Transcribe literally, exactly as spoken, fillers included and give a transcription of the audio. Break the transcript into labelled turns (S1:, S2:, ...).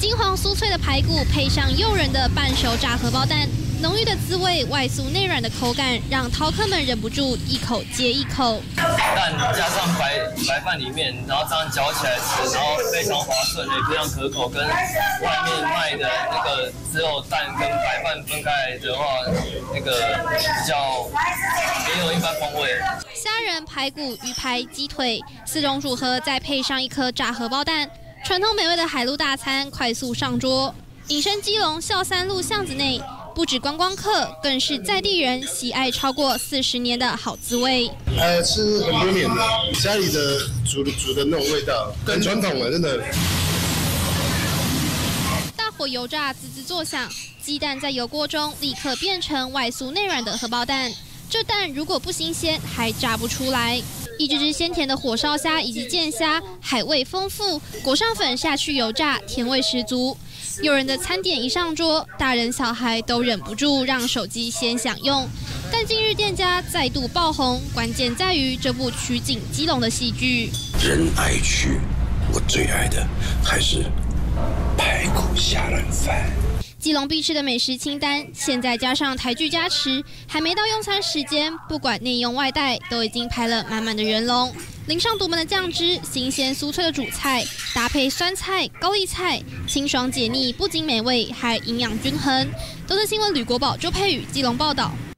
S1: 金黄酥脆的排骨配上诱人的半熟炸荷包蛋，浓郁的滋味、外酥内软的口感，让饕客们忍不住一口接一口。
S2: 蛋加上白白饭里面，然后这样嚼起来吃，然后非常滑顺，也非常可口。跟外面卖的那个只有蛋跟白饭分开来的话，那个比较没有一般风味。
S1: 虾仁、排骨、鱼排、鸡腿四种组合，再配上一颗炸荷包蛋，传统美味的海陆大餐快速上桌。隐身基隆孝三路巷子内，不止观光客，更是在地人喜爱超过四十年的好滋味。
S3: 呃，吃很多年了，家里的煮的煮的那种味道，很传统了，真的。
S1: 大火油炸，滋滋作响，鸡蛋在油锅中立刻变成外酥内软的荷包蛋。这蛋如果不新鲜，还炸不出来。一只只鲜甜的火烧虾以及剑虾，海味丰富，裹上粉下去油炸，甜味十足。诱人的餐点一上桌，大人小孩都忍不住让手机先享用。但近日店家再度爆红，关键在于这部取景基隆的戏剧。
S4: 人爱去，我最爱的还是排骨虾仁饭。
S1: 基隆必吃的美食清单，现在加上台剧加持，还没到用餐时间，不管内用外带，都已经排了满满的人龙。淋上独门的酱汁，新鲜酥脆的主菜，搭配酸菜、高丽菜，清爽解腻，不仅美味，还营养均衡。都市新闻吕国宝、周佩宇基隆报道。